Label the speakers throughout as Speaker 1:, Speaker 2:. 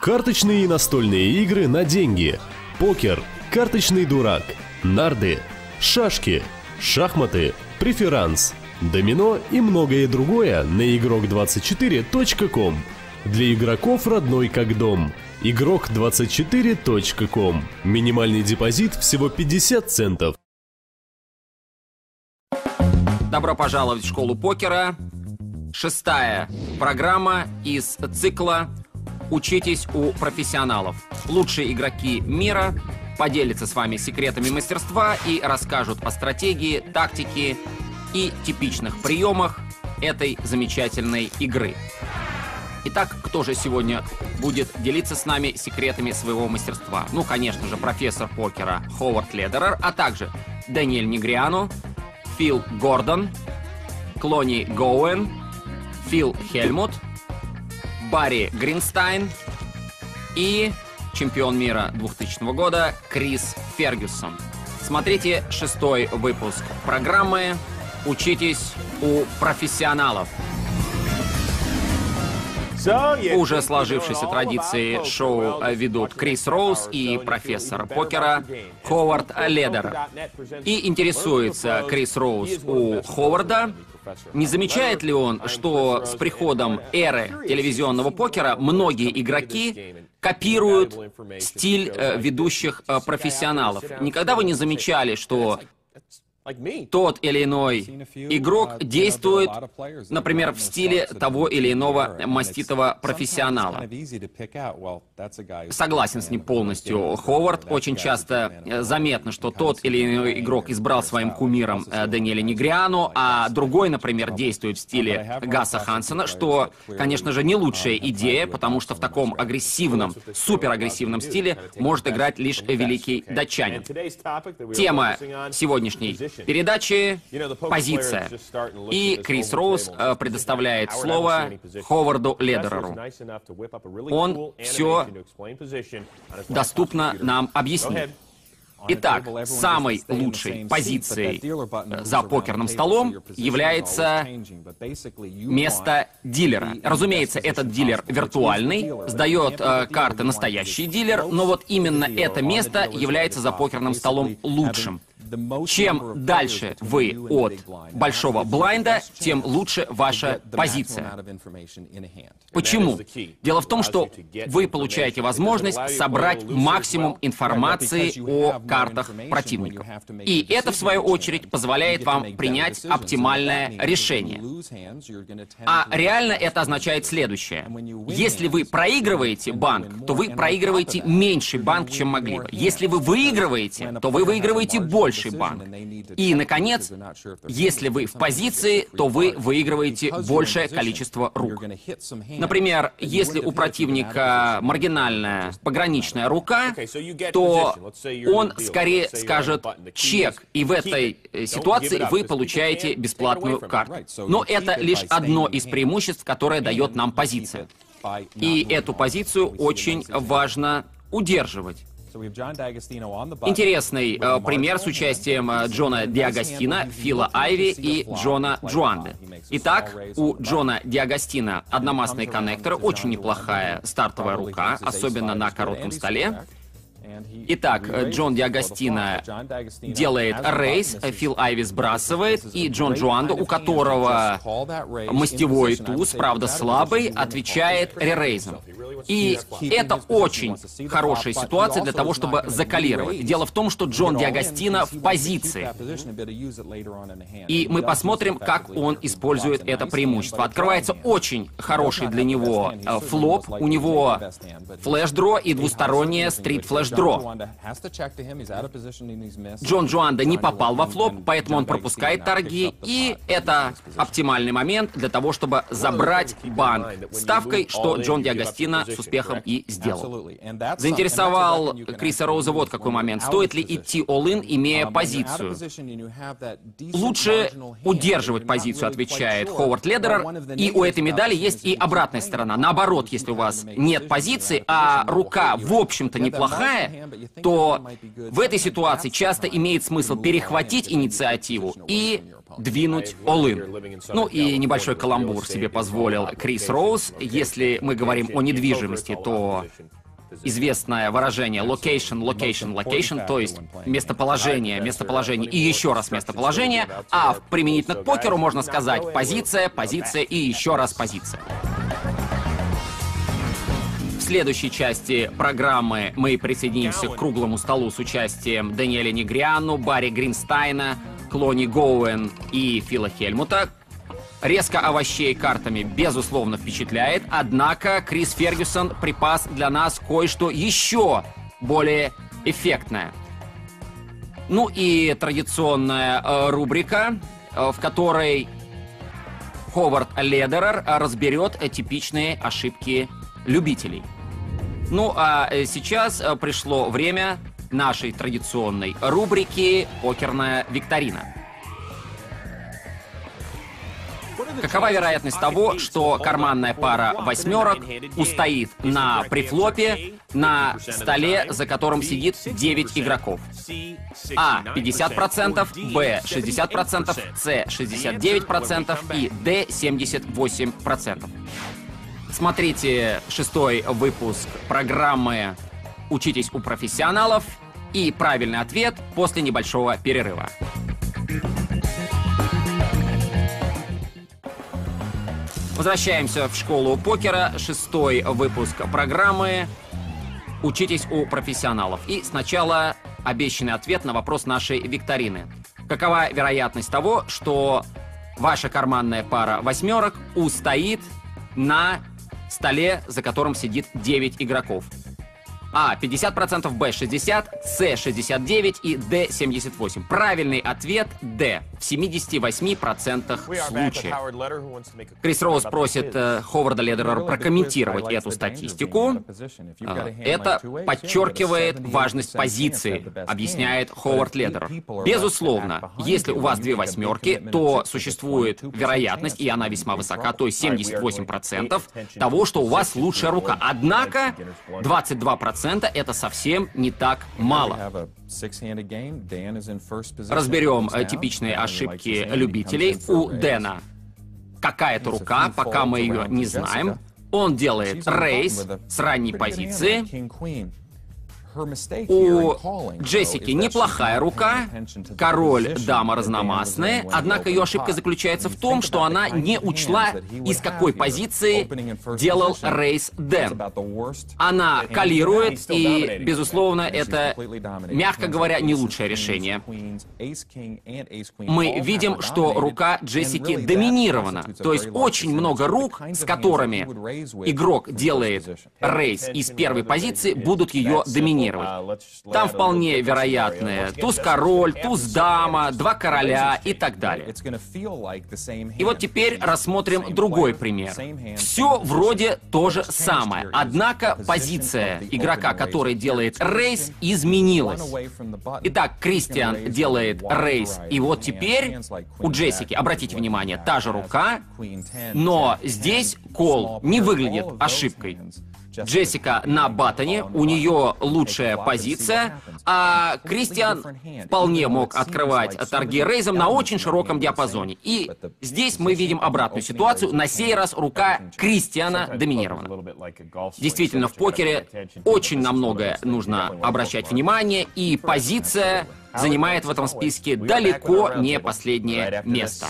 Speaker 1: Карточные и настольные игры на деньги. Покер, карточный дурак, нарды, шашки, шахматы, преферанс, домино и многое другое на игрок24.com. Для игроков родной как дом. Игрок24.com. Минимальный депозит всего 50 центов.
Speaker 2: Добро пожаловать в школу покера. 6-я программа из цикла «Учитесь у профессионалов». Лучшие игроки мира поделятся с вами секретами мастерства и расскажут о стратегии, тактике и типичных приемах этой замечательной игры. Итак, кто же сегодня будет делиться с нами секретами своего мастерства? Ну, конечно же, профессор покера Ховард Ледерер, а также Даниэль Негриано, Фил Гордон, Клони Гоуэн, Фил Хельмут, Барри Гринстайн и чемпион мира 2000 года Крис Фергюсон. Смотрите 6-й выпуск программы «Учитесь у профессионалов». Уже сложившейся традиции шоу ведут Крис Роуз и профессор покера Ховард Ледерер. И интересуется Крис Роуз у Ховарда, не замечает ли он, что с приходом эры телевизионного покера многие игроки копируют стиль ведущих профессионалов? Никогда вы не замечали, что тот или иной игрок действует, например, в стиле того или иного маститого профессионала? Согласен с ним полностью. Ховард. Очень часто заметно, что тот или иной игрок избрал своим кумиром Даниэля Негриано, а другой, например, действует в стиле Гаса Хансена, что, конечно же, не лучшая идея, потому что в таком агрессивном, суперагрессивном стиле может играть лишь великий датчанин. Тема сегодняшней передачи — позиция. И Крис Роуз предоставляет слово Ховарду Ледереру. Он все доступно нам объяснит. Итак, самой лучшей позицией за покерным столом является место дилера. Разумеется, этот дилер виртуальный, сдает карты настоящий дилер, но вот именно это место является за покерным столом лучшим. Чем дальше вы от большого блайнда, тем лучше ваша позиция. Почему? Дело в том, что вы получаете возможность собрать максимум информации о картах противников. И это, в свою очередь, позволяет вам принять оптимальное решение. А реально это означает следующее. Если вы проигрываете банк, то вы проигрываете меньший банк, чем могли бы. Если вы выигрываете, то вы выигрываете больше банк. И, наконец, если вы в позиции, то вы выигрываете большее количество рук. Например, если у противника маргинальная пограничная рука, то он скорее скажет «чек», и в этой ситуации вы получаете бесплатную карту. Но это лишь одно из преимуществ, которое дает нам позиция. И эту позицию очень важно удерживать. Интересный пример с участием Джона Диагостино, Фила Айви и Джона Джуанде. Итак, у Джона Диагостино одномастные коннекторы, очень неплохая стартовая рука, особенно на коротком столе. Итак, Джон Диагостино делает рейс, Фил Айви сбрасывает, и Джон Джуандо, у которого мастевой туз, правда слабый, отвечает ререйзом. И это очень хорошая ситуация для того, чтобы закалировать. Дело в том, что Джон Диагостино в позиции. И мы посмотрим, как он использует это преимущество. Открывается очень хороший для него флоп. У него флеш-дро и двустороннее стрит-флеш-дро. Джон Джуандо не попал во флоп, поэтому он пропускает торги, и это оптимальный момент для того, чтобы забрать банк ставкой, что Джон Диагостино с успехом и сделал. Заинтересовал Криса Роуза вот какой момент. Стоит ли идти all-in, имея позицию? Лучше удерживать позицию, отвечает Ховард Ледерер. И у этой медали есть и обратная сторона. Наоборот, если у вас нет позиции, а рука, в общем-то, неплохая, то в этой ситуации часто имеет смысл перехватить инициативу и двинуть all-in. Ну и небольшой каламбур себе позволил Крис Роуз. Если мы говорим о недвижимости, то известное выражение location, location, location, то есть местоположение, местоположение и еще раз местоположение, а применительно к покеру можно сказать позиция, позиция и еще раз позиция. В следующей части программы мы присоединимся к круглому столу с участием Даниэля Негриано, Барри Гринстайна, Клони Гоуэн и Фила Хельмута. Резко овощей картами, безусловно, впечатляет, однако Крис Фергюсон припас для нас кое-что еще более эффектное. Ну и традиционная рубрика, в которой Ховард Ледерер разберет типичные ошибки любителей. Ну а сейчас пришло время нашей традиционной рубрики «Покерная викторина». Какова вероятность того, что карманная пара восьмерок устоит на префлопе на столе, за которым сидит 9 игроков? А. 50%, Б. 60%, С. 69% и Д. 78%. Смотрите 6-й выпуск программы «Учитесь у профессионалов» и правильный ответ после небольшого перерыва. Возвращаемся в школу покера, 6-й выпуск программы «Учитесь у профессионалов». И сначала обещанный ответ на вопрос нашей викторины. Какова вероятность того, что ваша карманная пара восьмерок устоит на столе, за которым сидит 9 игроков? А. 50%, Б. 60%, С. 69% и Д. 78%. Правильный ответ Д. В 78% случаев. Крис Роуз просит Ховарда Ледерера прокомментировать эту статистику. Это подчеркивает важность позиции, объясняет Ховард Ледерер. Безусловно, если у вас две восьмерки, то существует вероятность, и она весьма высока, то есть 78% того, что у вас лучшая рука. Однако 22% это совсем не так мало. Разберем типичные ошибки любителей. У Дэна какая-то рука, пока мы ее не знаем. Он делает рейс с ранней позиции. У Джессики неплохая рука, король, дама разномастные, однако ее ошибка заключается в том, что она не учла, из какой позиции делал рейс Дэн. Она калирует, и, безусловно, это, мягко говоря, не лучшее решение. Мы видим, что рука Джессики доминирована, то есть очень много рук, с которыми игрок делает рейс из первой позиции, будут ее доминировать. Там вполне вероятны туз-король, туз-дама, два короля и так далее. И вот теперь рассмотрим другой пример. Все вроде то же самое, однако позиция игрока, который делает рейс, изменилась. Итак, Кристиан делает рейс, и вот теперь у Джессики, обратите внимание, та же рука, но здесь кол не выглядит ошибкой. Джессика на баттоне, у нее лучшая позиция, а Кристиан вполне мог открывать торги рейзом на очень широком диапазоне. И здесь мы видим обратную ситуацию. На сей раз рука Кристиана доминирована. Действительно, в покере очень на многое нужно обращать внимание, и позиция занимает в этом списке далеко не последнее место.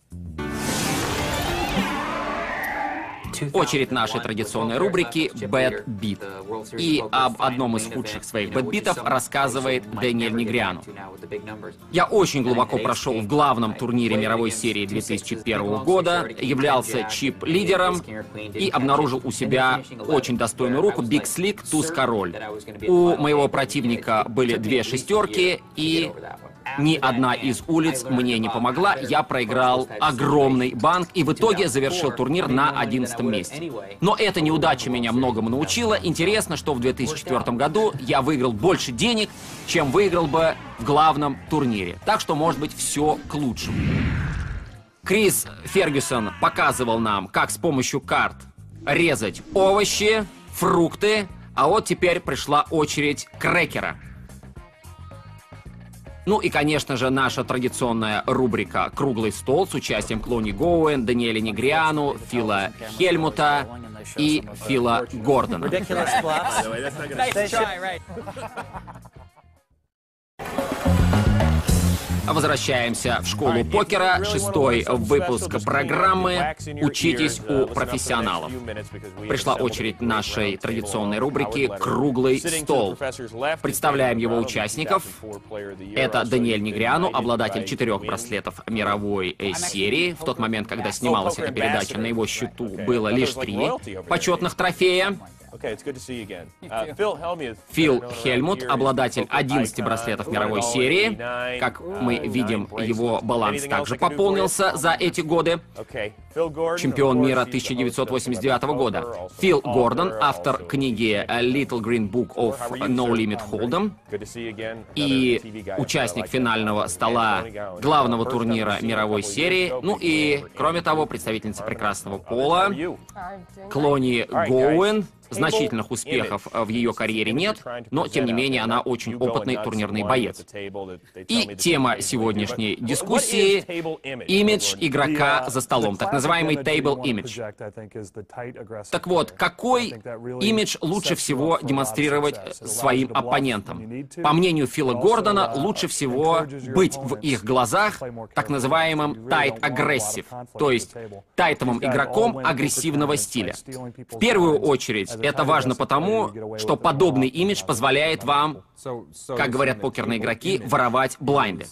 Speaker 2: Очередь нашей традиционной рубрики «Bad Beat». И об одном из худших своих бэтбитов рассказывает Даниэль Негриано. Я очень глубоко прошел в главном турнире мировой серии 2001 года, являлся чип-лидером и обнаружил у себя очень достойную руку Big Slick, туз-король. У моего противника были две шестерки, и ни одна из улиц мне не помогла, я проиграл огромный банк и в итоге завершил турнир на 11-м месте. Но эта неудача меня многому научила. Интересно, что в 2004 году я выиграл больше денег, чем выиграл бы в главном турнире. Так что, может быть, все к лучшему. Крис Фергюсон показывал нам, как с помощью карт резать овощи, фрукты, а вот теперь пришла очередь крекера. Ну и, конечно же, наша традиционная рубрика «Круглый стол» с участием Клони Гоуэн, Даниэля Негриану, Фила Хельмута и Фила Гордона. Возвращаемся в школу покера. 6-й выпуск программы «Учитесь у профессионалов». Пришла очередь нашей традиционной рубрики «Круглый стол». Представляем его участников. Это Даниэль Негриану, обладатель 4 браслетов мировой серии. В тот момент, когда снималась эта передача, на его счету было лишь 3 почетных трофея. Фил Хельмут, обладатель 11 браслетов мировой серии. Как мы видим, его баланс также пополнился за эти годы. Чемпион мира 1989 года. Фил Гордон, автор книги Little Green Book of No Limit Hold'em и участник финального стола главного турнира мировой серии. Ну и, кроме того, представительница прекрасного пола Клони Гоуэн. Значительных успехов в ее карьере нет, но, тем не менее, она очень опытный турнирный боец. И тема сегодняшней дискуссии — имидж игрока за столом, так называемый table image. Так вот, какой имидж лучше всего демонстрировать своим оппонентам? По мнению Фила Гордона, лучше всего быть в их глазах так называемым tight aggressive, то есть тайтовым игроком агрессивного стиля. В первую очередь, это важно потому, что подобный имидж позволяет вам, как говорят покерные игроки, воровать блайнды.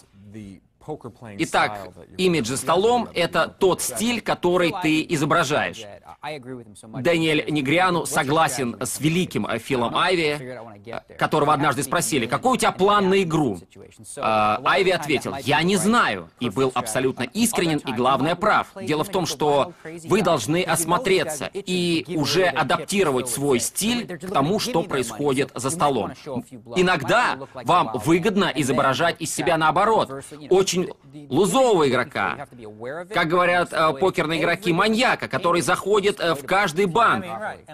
Speaker 2: Итак, имидж за столом — это тот стиль, который ты изображаешь. Даниэль Негриану согласен с великим Филом Айви, которого однажды спросили: «Какой у тебя план на игру?» Айви ответил: «Я не знаю», и был абсолютно искренен и, главное, прав. Дело в том, что вы должны осмотреться и уже адаптировать свой стиль к тому, что происходит за столом. Иногда вам выгодно изображать из себя наоборот, очень лузового игрока. Как говорят покерные игроки, маньяка, который заходит в каждый банк.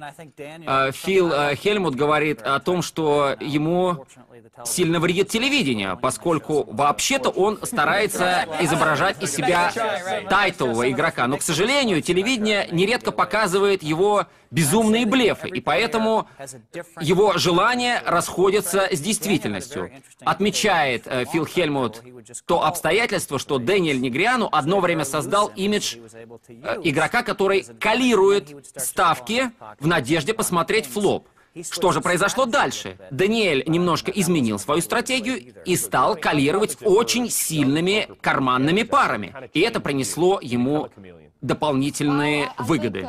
Speaker 2: Фил Хельмут говорит о том, что ему сильно вредит телевидение, поскольку вообще-то он старается изображать из себя тайтового игрока. Но, к сожалению, телевидение нередко показывает его безумные блефы, и поэтому его желания расходятся с действительностью. Отмечает Фил Хельмут то обстоятельство, что Даниэль Негриану одно время создал имидж игрока, который калирует ставки в надежде посмотреть флоп. Что же произошло дальше? Даниэль немножко изменил свою стратегию и стал калировать очень сильными карманными парами. И это принесло ему дополнительные выгоды.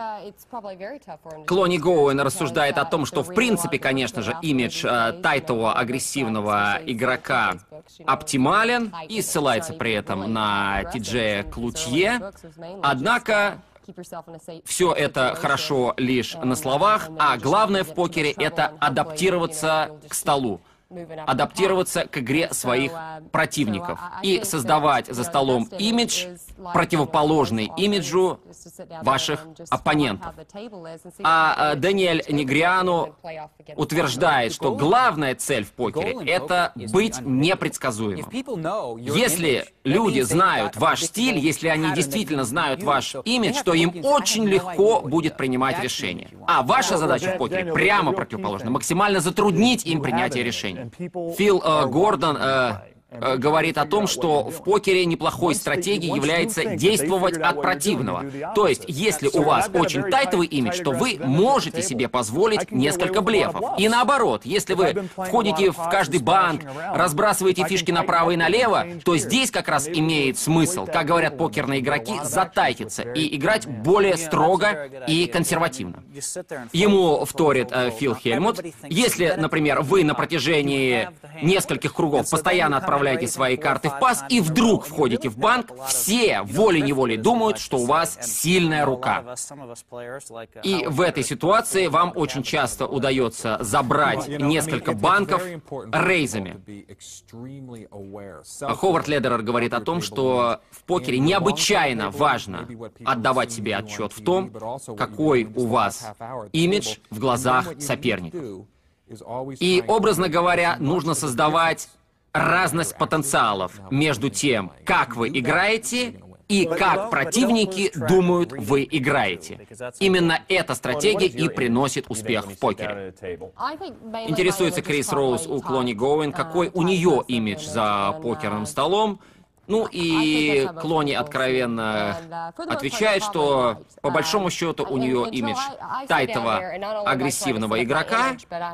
Speaker 2: Клони Гоуэн рассуждает о том, что в принципе, конечно же, имидж тайтового агрессивного игрока оптимален и ссылается при этом на Ти-Джея Клутье. Однако все это хорошо лишь на словах, а главное в покере — это адаптироваться к столу, адаптироваться к игре своих противников и создавать за столом имидж, противоположный имиджу ваших оппонентов. А Даниэль Негриану утверждает, что главная цель в покере — это быть непредсказуемым. Если люди знают ваш стиль, если они действительно знают ваш имидж, то им очень легко будет принимать решения. А ваша задача в покере прямо противоположна — максимально затруднить им принятие решений. Фил Гордон говорит о том, что в покере неплохой стратегией является действовать от противного. То есть, если у вас очень тайтовый имидж, то вы можете себе позволить несколько блефов. И наоборот, если вы входите в каждый банк, разбрасываете фишки направо и налево, то здесь как раз имеет смысл, как говорят покерные игроки, затайтиться и играть более строго и консервативно. Ему вторит Фил Хельмут. Если, например, вы на протяжении нескольких кругов постоянно отправляете свои карты в пас и вдруг входите в банк, все волей-неволей думают, что у вас сильная рука. И в этой ситуации вам очень часто удается забрать несколько банков рейзами. Ховард Ледерер говорит о том, что в покере необычайно важно отдавать себе отчет в том, какой у вас имидж в глазах соперников. И, образно говоря, нужно создавать разность потенциалов между тем, как вы играете, и как противники думают, вы играете. Именно эта стратегия и приносит успех в покере. Интересуется Крис Роуз у Клони Гоуэн, какой у нее имидж за покерным столом. Ну и Клони откровенно отвечает, что по большому счету у нее имидж тайтового агрессивного игрока.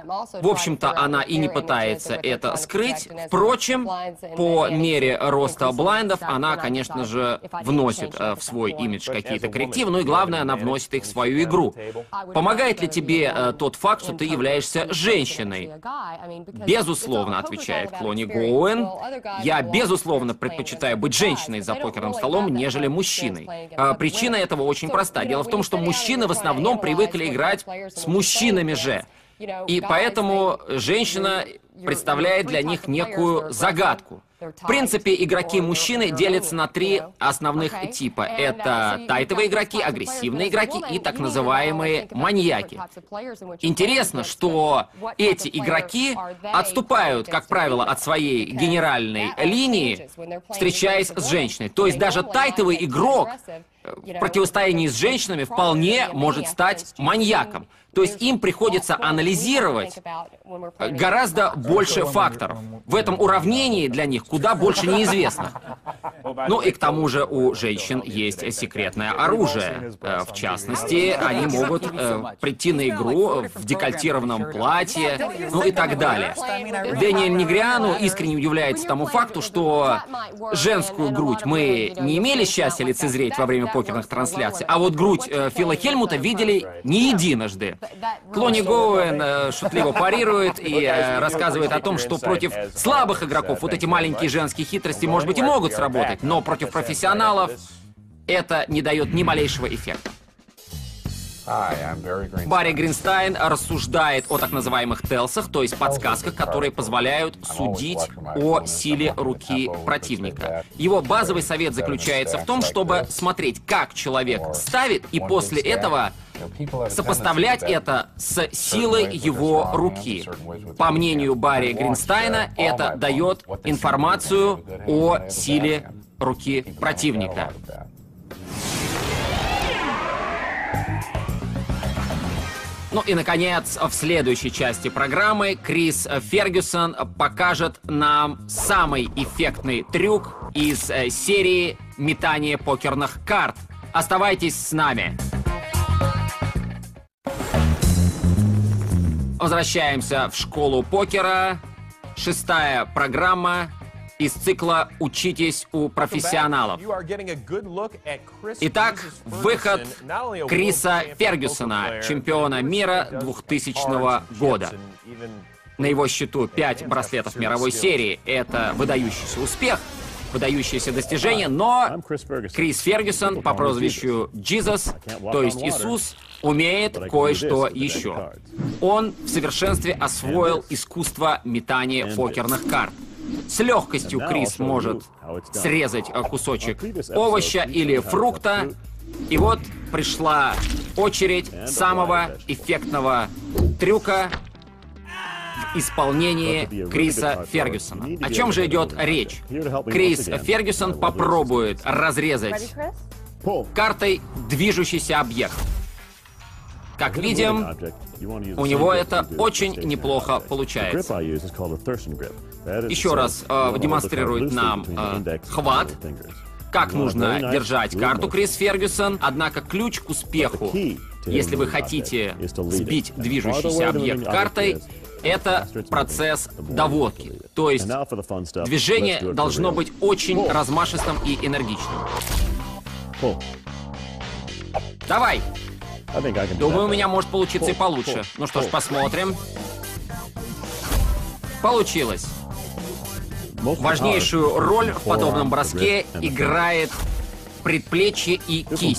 Speaker 2: В общем-то, она и не пытается это скрыть. Впрочем, по мере роста блайндов она, конечно же, вносит в свой имидж какие-то коррективы, ну и главное, она вносит их в свою игру. Помогает ли тебе тот факт, что ты являешься женщиной? Безусловно, отвечает Клони Гоуэн. Я, безусловно, предпочитаю быть женщиной за покерным столом, нежели мужчиной. Причина этого очень проста. Дело в том, что мужчины в основном привыкли играть с мужчинами же. И поэтому женщина представляет для них некую загадку. В принципе, игроки-мужчины делятся на три основных типа. Это тайтовые игроки, агрессивные игроки и так называемые маньяки. Интересно, что эти игроки отступают, как правило, от своей генеральной линии, встречаясь с женщиной. То есть даже тайтовый игрок в противостоянии с женщинами вполне может стать маньяком. То есть им приходится анализировать гораздо больше факторов. В этом уравнении для них куда больше неизвестно. Ну и к тому же у женщин есть секретное оружие. В частности, они могут прийти на игру в декольтированном платье, ну и так далее. Дэниэль Негриану искренне удивляется тому факту, что женскую грудь мы не имели счастья лицезреть во время покерных трансляций, а вот грудь Фила Хельмута видели не единожды. Клони Гоуэн шутливо парирует и рассказывает о том, что против слабых игроков вот эти маленькие женские хитрости, может быть, и могут сработать, но против профессионалов это не дает ни малейшего эффекта. Барри Гринстайн рассуждает о так называемых телсах, то есть подсказках, которые позволяют судить о силе руки противника. Его базовый совет заключается в том, чтобы смотреть, как человек ставит, и после этого сопоставлять это с силой его руки. По мнению Барри Гринстайна, это дает информацию о силе руки противника. Ну и, наконец, в следующей части программы Крис Фергюсон покажет нам самый эффектный трюк из серии метания покерных карт. Оставайтесь с нами. Возвращаемся в школу покера. 6-я программа из цикла «Учитесь у профессионалов». Итак, выход Криса Фергюсона, чемпиона мира 2000 года. На его счету 5 браслетов мировой серии. Это выдающийся успех, выдающееся достижение, но Крис Фергюсон по прозвищу Jesus, то есть Иисус, умеет кое-что еще. Он в совершенстве освоил искусство метания покерных карт. С легкостью Крис может срезать кусочек овоща или фрукта. И вот пришла очередь самого эффектного трюка в исполнении Криса Фергюсона. О чем же идет речь? Крис Фергюсон попробует разрезать картой движущийся объект. Как видим, у него это очень неплохо получается. Еще раз демонстрирует нам хват, как нужно держать карту Крис Фергюсон. Однако ключ к успеху, если вы хотите сбить движущийся объект картой, это процесс доводки. То есть движение должно быть очень размашистым и энергичным. Давай! Думаю, у меня может получиться и получше. Ну что ж, посмотрим. Получилось. Важнейшую роль в подобном броске играет предплечье и кисть.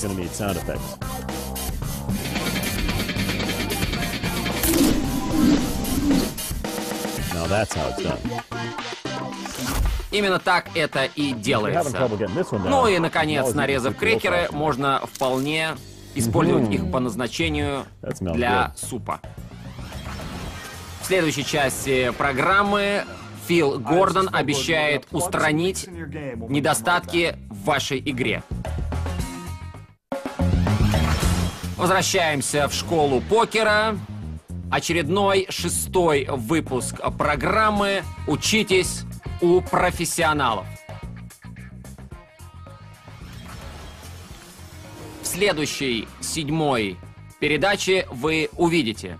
Speaker 2: Именно так это и делается. Ну и, наконец, нарезав крекеры, можно вполне использовать их по назначению для супа. В следующей части программы Фил Гордон обещает устранить недостатки в вашей игре. Возвращаемся в школу покера. Очередной 6-й выпуск программы «Учитесь у профессионалов». В следующей 7-й передаче вы увидите,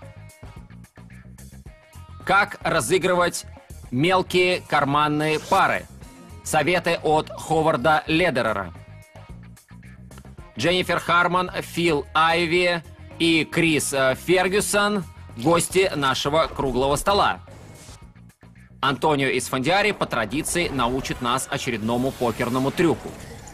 Speaker 2: как разыгрывать мелкие карманные пары. Советы от Ховарда Ледерера. Дженнифер Харман, Фил Айви и Крис Фергюсон — гости нашего круглого стола. Антонио Исфандиари по традиции научит нас очередному покерному трюку.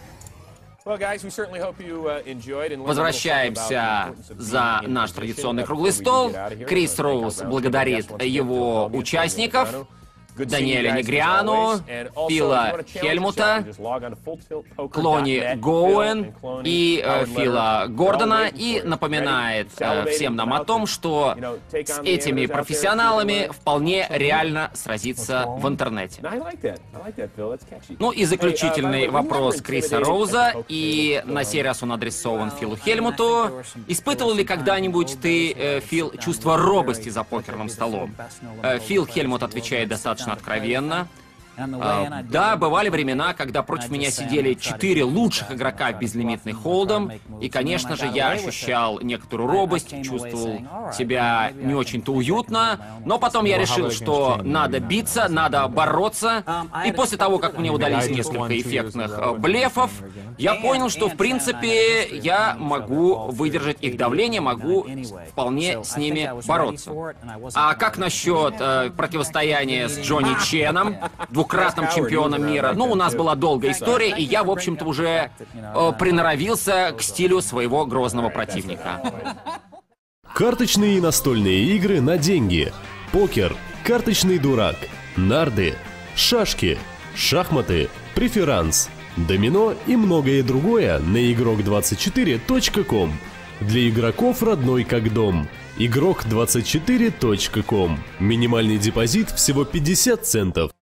Speaker 2: Возвращаемся за наш традиционный круглый стол. Крис Роуз благодарит его участников: Даниэля Негриано, Фила Хельмута, Клони Гоуэн и Фила Гордона, и напоминает всем нам о том, что с этими профессионалами вполне реально сразиться в интернете. Ну и заключительный вопрос Криса Роуза, и на сей раз он адресован Филу Хельмуту. Испытывал ли когда-нибудь ты, Фил, чувство робости за покерным столом? Фил Хельмут отвечает достаточно откровенно. Да, бывали времена, когда против меня сидели 4 лучших игрока в безлимитный холдом, и, конечно же, я ощущал некоторую робость, чувствовал себя не очень-то уютно, но потом я решил, что надо биться, надо бороться, и после того, как мне удались несколько эффектных блефов, я понял, что, в принципе, я могу выдержать их давление, могу вполне с ними бороться. А как насчет противостояния с Джонни Ченом, двукратным чемпионом мира? Ну, у нас была долгая история, и я, в общем-то, уже приноровился к стилю своего грозного противника.
Speaker 1: Карточные и настольные игры на деньги. Покер, карточный дурак, нарды, шашки, шахматы, преферанс, домино и многое другое на игрок24.com. Для игроков родной как дом. Игрок24.com. Минимальный депозит всего 50 центов.